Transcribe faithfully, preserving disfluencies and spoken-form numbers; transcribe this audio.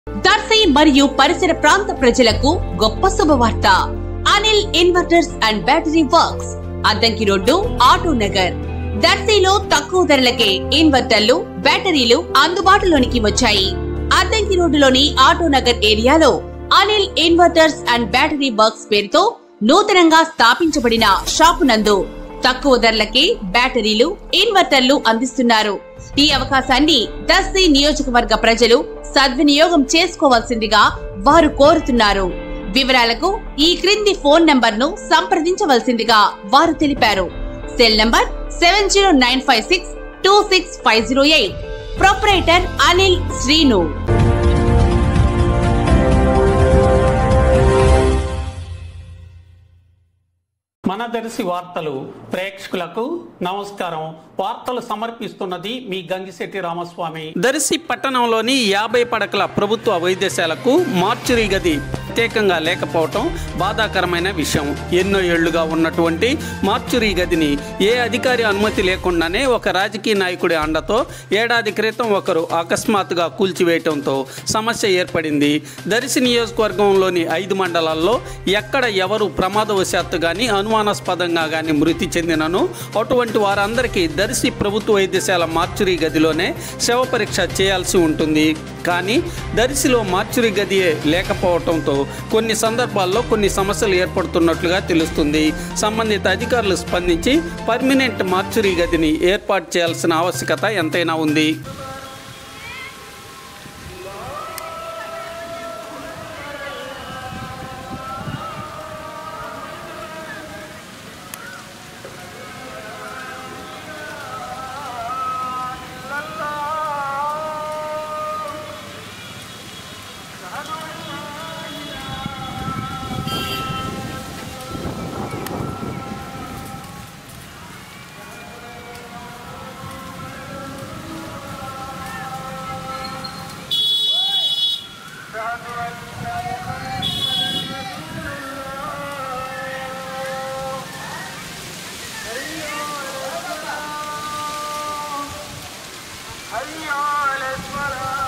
దర్శి మరియు పరిసర ప్రాంత ప్రజలకు గొప్ప శుభవార్త. Anil inverters and battery works, Addanki road, auto Nagar. దర్శిలో తక్కువ ధరలకే ఇన్వర్టర్లు, బ్యాటరీలు అందుబాటులోనికి వచ్చాయి. అద్దంకి రోడ్డులోని ఆటో నగర్ ఏరియాలో Anil inverters and battery works పేరుతో నూతనంగా స్థాపించబడిన షాపు నందు తక్కువ ధరలకే బ్యాటరీలు, ఇన్వర్టర్లు అందిస్తున్నారు. ఈ అవకాశాన్ని దర్శి నియోజకవర్గ ప్రజలు సద్వినియోగం చేసుకోవాల్సిందిగా వారు కోరుతున్నారు. వివరాలకు ఈ క్రింది ఫోన్ నంబర్ ను సంప్రదించవలసిందిగా వారు తెలిపారు. Cell number seven zero nine five six two six five zero eight. Proprietor Anil Srinu. మన దర్శి వార్తలు ప్రేక్షకులకు నమస్కారం. వార్తలు సమర్పిస్తున్నది మీ గంగిశెట్టి రామస్వామి. దర్శి పట్టణంలోని యాభై పడకల ప్రభుత్వ వైద్యశాలకు మార్చురీ గది ప్రత్యేకంగా లేకపోవటం బాధాకరమైన విషయం. ఎన్నో ఏళ్లుగా ఉన్నటువంటి మార్చురీ గదిని ఏ అధికారి అనుమతి లేకుండానే ఒక రాజకీయ నాయకుడి అండతో ఏడాది క్రితం ఒకరు అకస్మాత్తుగా కూల్చివేయటంతో సమస్య ఏర్పడింది. దర్శి నియోజకవర్గంలోని ఐదు మండలాల్లో ఎక్కడ ఎవరు ప్రమాదవశాత్తు గాని అనుమానాస్పదంగా గాని మృతి చెందినను అటువంటి వారందరికీ దర్శి ప్రభుత్వ వైద్యశాల మార్చురీ గదిలోనే శవ పరీక్ష చేయాల్సి ఉంటుంది. కానీ దర్శిలో మార్చురీ గది లేకపోవడంతో కొన్ని సందర్భాల్లో కొన్ని సమస్యలు ఏర్పడుతున్నట్లుగా తెలుస్తుంది. సంబంధిత అధికారులు స్పందించి పర్మనెంట్ మార్చురీ గదిని ఏర్పాటు చేయాల్సిన ఆవశ్యకత ఎంతైనా ఉంది. حي على الصلاة.